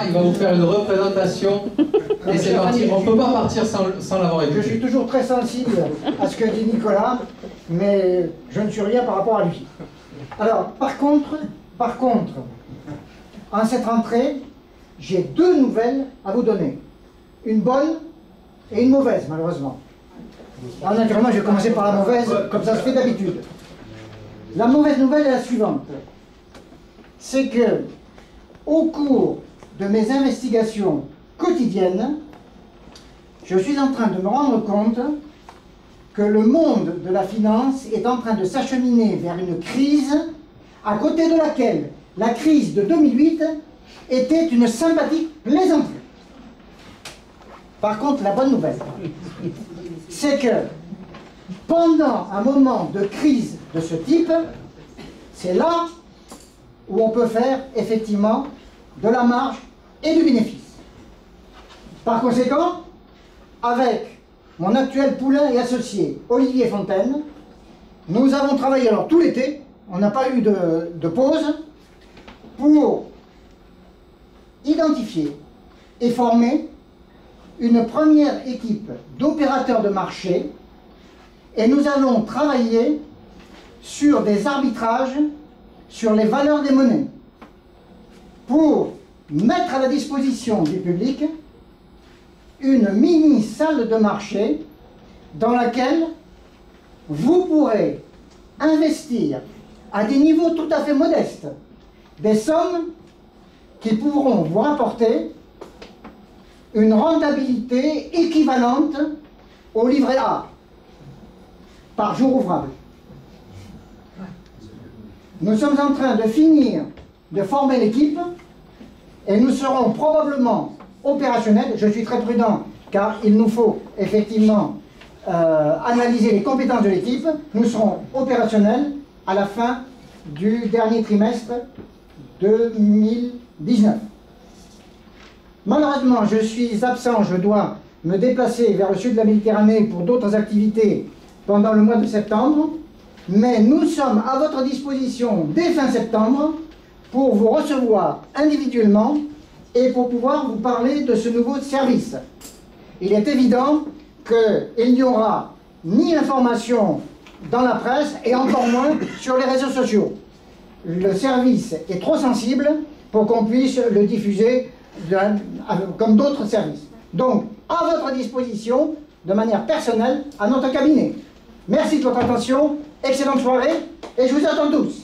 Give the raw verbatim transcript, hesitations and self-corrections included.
il va vous faire une représentation. Et c'est parti. On ne peut pas partir sans, sans l'avoir écouté. Je suis toujours très sensible à ce que dit Nicolas, mais je ne suis rien par rapport à lui. Alors, par contre, par contre, en cette rentrée, j'ai deux nouvelles à vous donner. Une bonne et une mauvaise, malheureusement. Alors, naturellement, je vais commencer par la mauvaise, comme ça se fait d'habitude. La mauvaise nouvelle est la suivante. C'est que, au cours de mes investigations quotidiennes, je suis en train de me rendre compte que le monde de la finance est en train de s'acheminer vers une crise à côté de laquelle la crise de deux mille huit était une sympathique plaisanterie. Par contre, la bonne nouvelle, c'est que pendant un moment de crise de ce type, c'est là où on peut faire effectivement de la marge et du bénéfice. Par conséquent, avec mon actuel poulain et associé, Olivier Fontaine, nous avons travaillé alors tout l'été, on n'a pas eu de, de pause, pour identifier et former une première équipe d'opérateurs de marché, et nous allons travailler sur des arbitrages sur les valeurs des monnaies pour mettre à la disposition du public une mini salle de marché dans laquelle vous pourrez investir à des niveaux tout à fait modestes des sommes qui pourront vous rapporter une rentabilité équivalente au livret A par jour ouvrable. Nous sommes en train de finir de former l'équipe et nous serons probablement opérationnels. Je suis très prudent car il nous faut effectivement euh, analyser les compétences de l'équipe. Nous serons opérationnels à la fin du dernier trimestre deux mille dix-neuf. Malheureusement, je suis absent, je dois me déplacer vers le sud de la Méditerranée pour d'autres activités pendant le mois de septembre, mais nous sommes à votre disposition dès fin septembre pour vous recevoir individuellement et pour pouvoir vous parler de ce nouveau service. Il est évident qu'il n'y aura ni information dans la presse et encore moins sur les réseaux sociaux. Le service est trop sensible pour qu'on puisse le diffuser de, comme d'autres services. Donc, à votre disposition, de manière personnelle, à notre cabinet. Merci de votre attention, excellente soirée, et je vous attends tous.